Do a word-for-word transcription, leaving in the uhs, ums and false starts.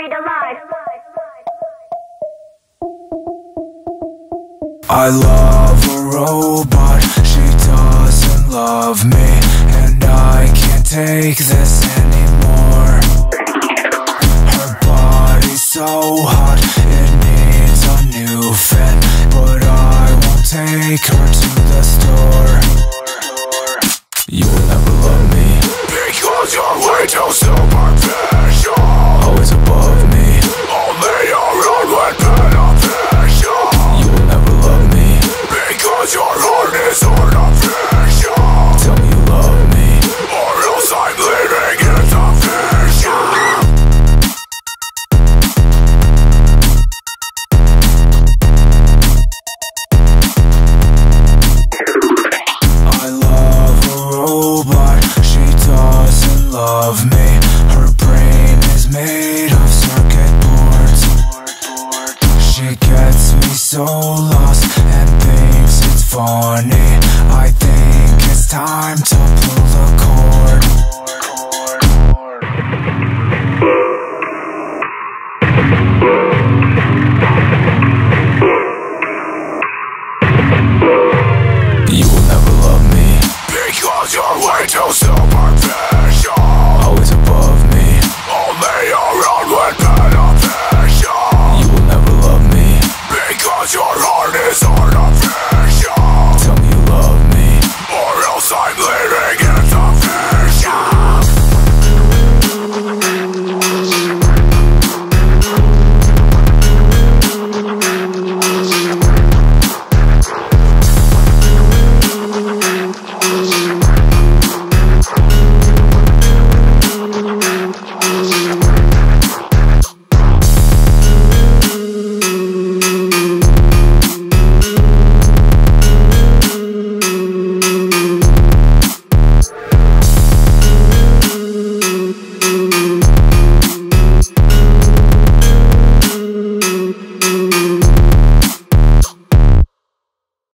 buried alive. I love a robot, she doesn't love me, and I can't take this anymore. Her body's so hot, it needs a new fit, but I won't take her to the store. You will never love me, because you're way too superficial. Always above me, only your own would beneficial. You will never love me, because your heart is artificial. Tell me you love me, or else I'm leaving it official. I love a robot, she doesn't love me. Her brain is made of circuit boards. She gets me so lost and thinks it's funny. I think it's time to pull the cord. You will never love me, because you're way too super.